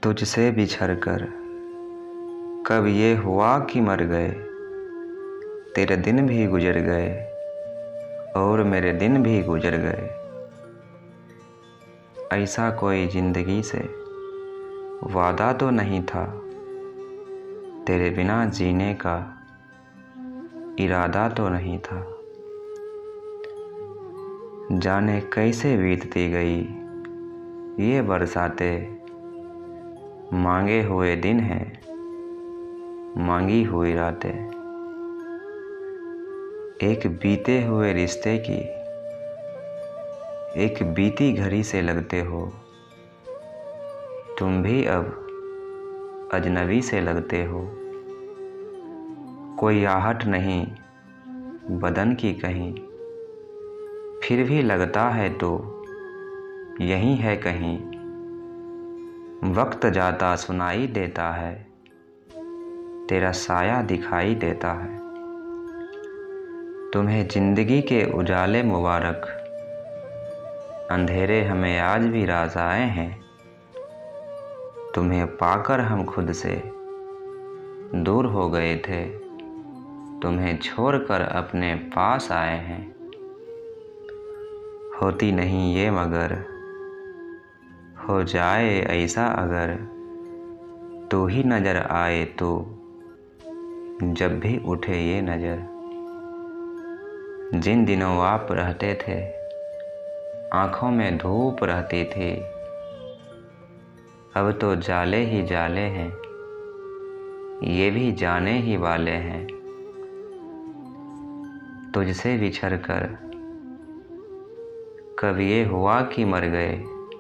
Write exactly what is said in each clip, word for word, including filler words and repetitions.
तुझसे बिछड़ कर कब ये हुआ कि मर गए, तेरे दिन भी गुजर गए और मेरे दिन भी गुजर गए। ऐसा कोई ज़िंदगी से वादा तो नहीं था, तेरे बिना जीने का इरादा तो नहीं था। जाने कैसे बीतती गई ये बरसातें, मांगे हुए दिन हैं मांगी हुई रातें। एक बीते हुए रिश्ते की एक बीती घड़ी से लगते हो, तुम भी अब अजनबी से लगते हो। कोई आहट नहीं बदन की कहीं, फिर भी लगता है तो यहीं है कहीं। वक्त जाता सुनाई देता है, तेरा साया दिखाई देता है। तुम्हें ज़िंदगी के उजाले मुबारक, अंधेरे हमें आज भी राज आए हैं। तुम्हें पाकर हम खुद से दूर हो गए थे, तुम्हें छोड़कर अपने पास आए हैं। होती नहीं ये मगर हो जाए ऐसा अगर, तू ही नज़र आए तो जब भी उठे ये नज़र। जिन दिनों आप रहते थे आँखों में धूप रहती थी, अब तो जाले ही जाले हैं ये भी जाने ही वाले हैं। तुझसे बिछड़ कर कब ये हुआ कि मर गए,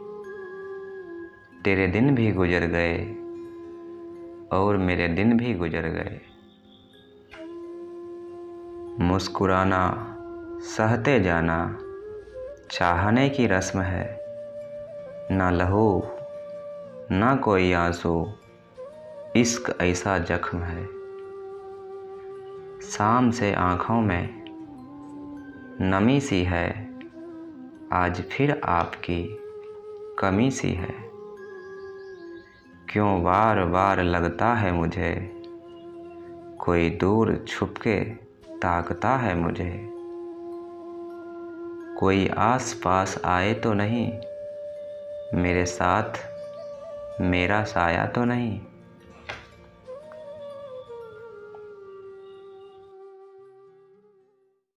तेरे दिन भी गुजर गए और मेरे दिन भी गुजर गए। मुस्कुराना सहते जाना चाहने की रस्म है, ना लहू ना कोई आंसू इश्क ऐसा जख्म है। शाम से आँखों में नमी सी है, आज फिर आपकी कमी सी है। क्यों बार बार लगता है मुझे, कोई दूर छुप के ताकता है मुझे। कोई आस पास आए तो नहीं, मेरे साथ मेरा साया तो नहीं।